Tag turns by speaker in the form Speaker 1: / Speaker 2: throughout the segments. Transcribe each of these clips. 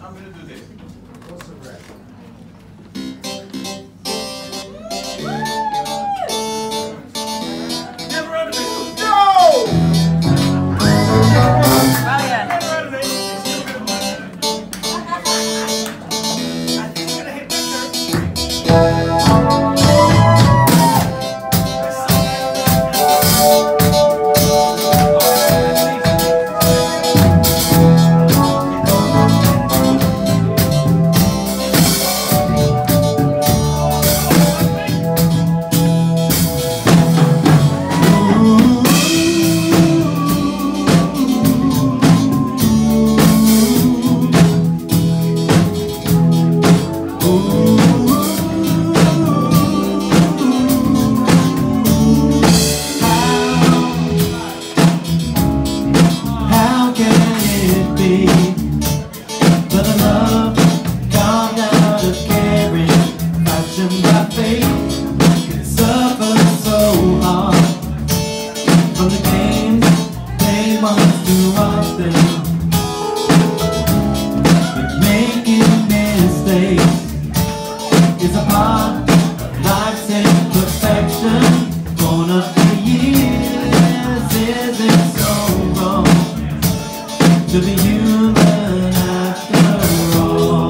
Speaker 1: I'm gonna do this. What's the rest? Never out of it. No!
Speaker 2: Oh yeah.
Speaker 1: Never out of it. Still good. I think you're gonna hit my
Speaker 3: to be human after all.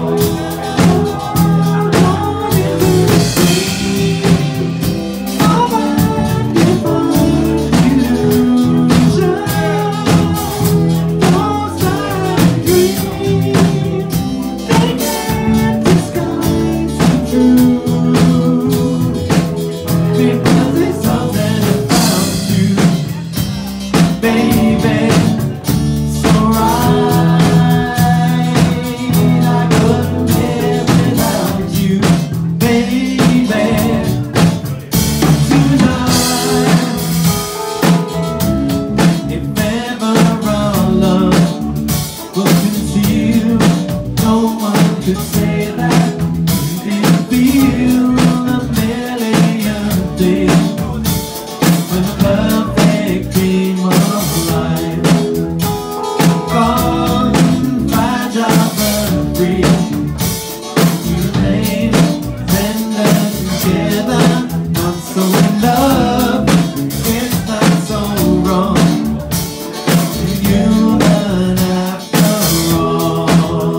Speaker 3: I want you to see how wonderful you shine. Those are dreams, they can't disguise the truth, because it's something about you, baby. Could say that you didn't feel a million days when the perfect dream of life gone, fragile but free. We remain tender together, not so in love. It's not so wrong. Human after all.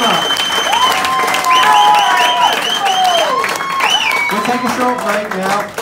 Speaker 4: Take a short break now.